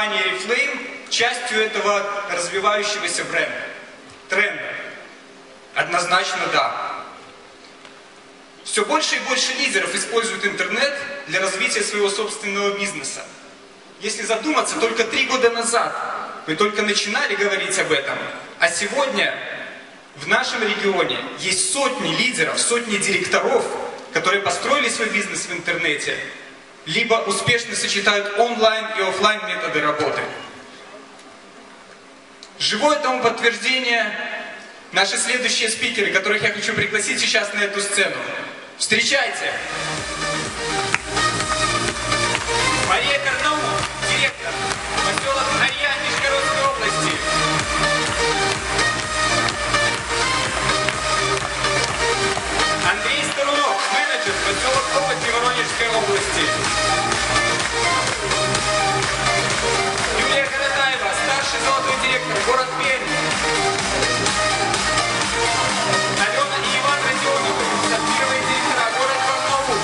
компания Oriflame частью этого развивающегося тренда? Однозначно да. Все больше и больше лидеров используют интернет для развития своего собственного бизнеса. Если задуматься, только 3 года назад мы только начинали говорить об этом, а сегодня в нашем регионе есть сотни лидеров, сотни директоров, которые построили свой бизнес в интернете, либо успешно сочетают онлайн и офлайн методы работы. Живое тому подтверждение наши следующие спикеры, которых я хочу пригласить сейчас на эту сцену. Встречайте! Мария Карнаул, директор, поселок Арья Нижегородской области. Андрей Старунов, менеджер, поселок Копоть, Воронежской области. Юлия Каратаева, старший золотой директор, город Пермь. Алена и Иван Родионовы, сапфировые директора, город Барнаул.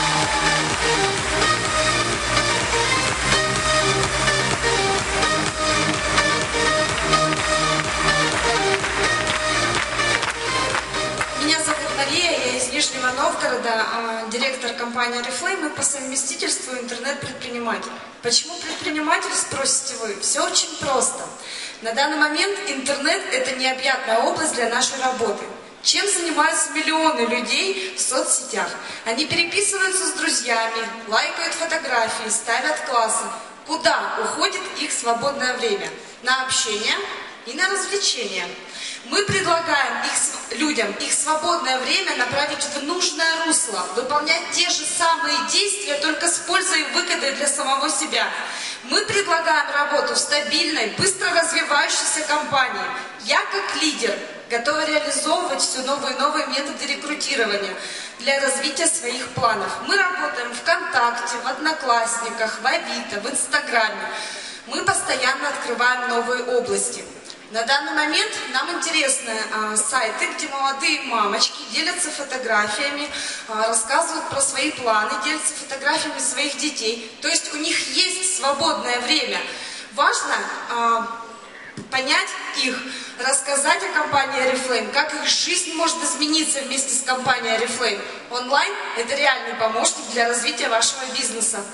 Меня зовут Мария, я из Нижнего Новгорода, директор компании Oriflame и по совместительству интернет-предприниматель. Почему предприниматель, спросите вы? Все очень просто. На данный момент интернет – это необъятная область для нашей работы. Чем занимаются миллионы людей в соцсетях? Они переписываются с друзьями, лайкают фотографии, ставят классы. Куда уходит их свободное время? На общение и на развлечения. Мы предлагаем людям их свободное время направить в нужное русло, выполнять те же самые действия, только с пользой и выгодой для самого себя. Мы предлагаем работу в стабильной, быстро развивающейся компании. Я как лидер готова реализовывать все новые и новые методы рекрутирования для развития своих планов. Мы работаем ВКонтакте, в Одноклассниках, в Авито, в Инстаграме. Мы постоянно открываем новые области. На данный момент нам интересны сайты, где молодые мамочки делятся фотографиями, рассказывают про свои планы, делятся фотографиями своих детей. То есть у них есть свободное время. Важно понять их, рассказать о компании Oriflame, как их жизнь может измениться вместе с компанией Oriflame. Онлайн – это реальный помощник для развития вашего бизнеса.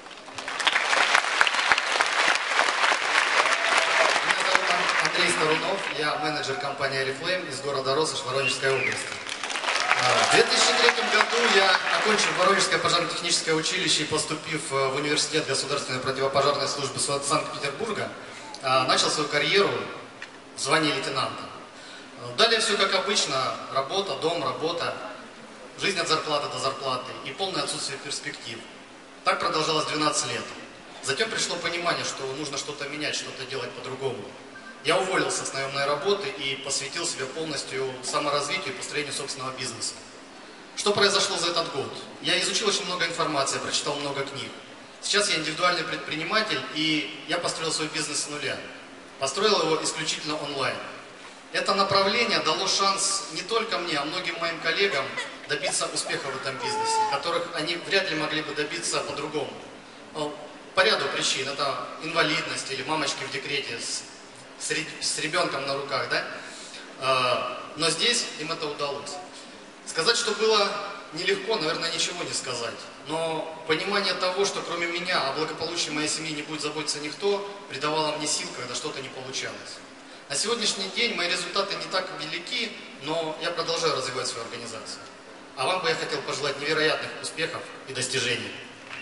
Андрей Старунов, я менеджер компании Oriflame из города Россошь, Воронежской области. В 2003 году я, окончив Воронежское пожарно-техническое училище и поступив в университет государственной противопожарной службы Санкт-Петербурга, начал свою карьеру в звании лейтенанта. Далее все как обычно, работа, дом, работа, жизнь от зарплаты до зарплаты и полное отсутствие перспектив. Так продолжалось 12 лет. Затем пришло понимание, что нужно что-то менять, что-то делать по-другому. Я уволился с наемной работы и посвятил себя полностью саморазвитию и построению собственного бизнеса. Что произошло за этот год? Я изучил очень много информации, прочитал много книг. Сейчас я индивидуальный предприниматель, и я построил свой бизнес с нуля. Построил его исключительно онлайн. Это направление дало шанс не только мне, а многим моим коллегам добиться успеха в этом бизнесе, которых они вряд ли могли бы добиться по-другому. По ряду причин. Это инвалидность или мамочки в декрете с ребенком на руках, да? Но здесь им это удалось. Сказать, что было нелегко, наверное, ничего не сказать. Но понимание того, что кроме меня о благополучии моей семьи не будет заботиться никто, придавало мне сил, когда что-то не получалось. На сегодняшний день мои результаты не так велики, но я продолжаю развивать свою организацию. А вам бы я хотел пожелать невероятных успехов и достижений.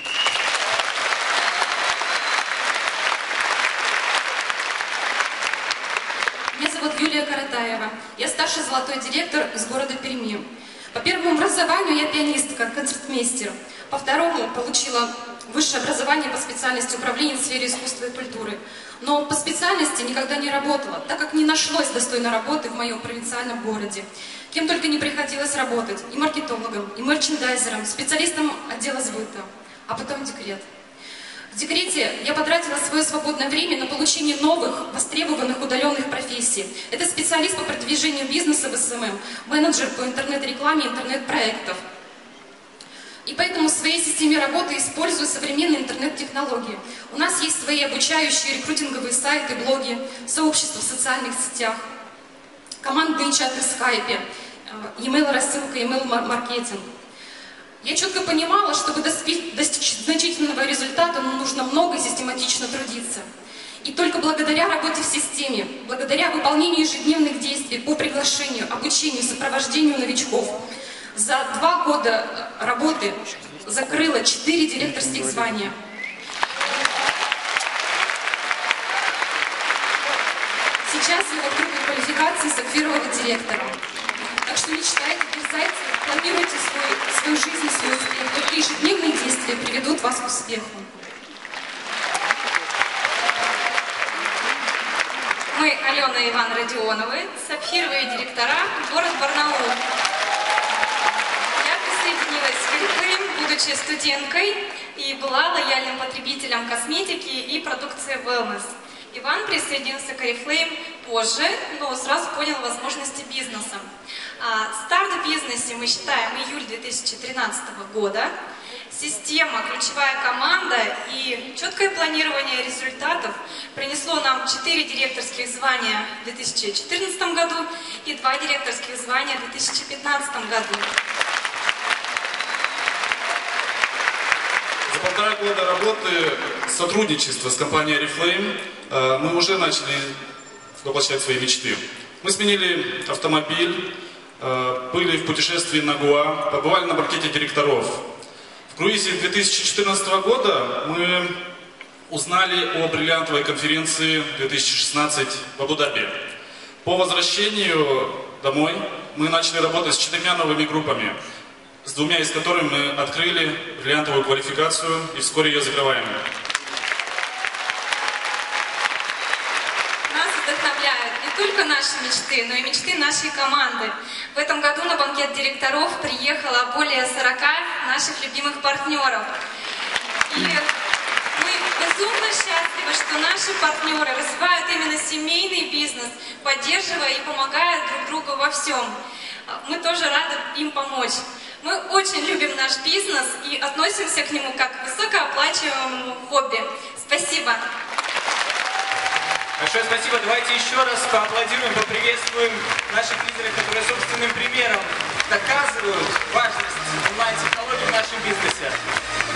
Меня зовут Юлия Каратаева. Я старший золотой директор из города Перми. По первому образованию я пианистка, концертмейстер. По второму получила высшее образование по специальности управления в сфере искусства и культуры. Но по специальности никогда не работала, так как не нашлось достойной работы в моем провинциальном городе. Кем только не приходилось работать. И маркетологом, и мерчендайзером, специалистом отдела сбыта. А потом декрет. В декрете я потратила свое свободное время на получение новых, востребованных удаленных профессий. Это специалист по продвижению бизнеса в СММ, менеджер по интернет-рекламе, интернет-проектов. И поэтому в своей системе работы использую современные интернет-технологии. У нас есть свои обучающие рекрутинговые сайты, блоги, сообщества в социальных сетях, командные чаты в скайпе, email-рассылка, email-маркетинг. Я четко понимала, чтобы достичь значительного результата, нужно много и систематично трудиться. И только благодаря работе в системе, благодаря выполнению ежедневных действий по приглашению, обучению, сопровождению новичков, за 2 года работы закрыла 4 директорских звания. Сейчас я в открытой квалификации сапфирового директора. Так что мечтайте, дерзайте, планируйте свою жизнь и свой успех. Только ежедневные действия приведут вас к успеху. Мы, Алена и Иван Родионовы, сапфировые директора, город Барнаул. Я присоединилась в Oriflame, будучи студенткой, и была лояльным потребителем косметики и продукции Wellness. Иван присоединился к Oriflame позже, но сразу понял возможности бизнеса. Старт в бизнесе мы считаем июль 2013 года. Система, ключевая команда и четкое планирование результатов принесло нам 4 директорских звания в 2014 году и 2 директорских звания в 2015 году. За 1,5 года работы, сотрудничества с компанией Oriflame мы уже начали воплощать свои мечты. Мы сменили автомобиль, были в путешествии на Гоа, побывали на банкете директоров. В круизе 2014 года мы узнали о бриллиантовой конференции 2016 в Абу-Даби. По возвращению домой мы начали работать с 4 новыми группами, с 2 из которых мы открыли бриллиантовую квалификацию и вскоре ее закрываем. Нас вдохновляют не только наши мечты, но и мечты нашей команды. В этом году на банкет директоров приехало более 40 наших любимых партнеров. И мы безумно счастливы, что наши партнеры развивают именно семейный бизнес, поддерживая и помогая друг другу во всем. Мы тоже рады им помочь. Мы очень любим наш бизнес и относимся к нему как к высокооплачиваемому хобби. Спасибо. Большое спасибо. Давайте еще раз поаплодируем, поприветствуем наших лидеров, которые собственным примером доказывают важность онлайн-технологий в нашем бизнесе.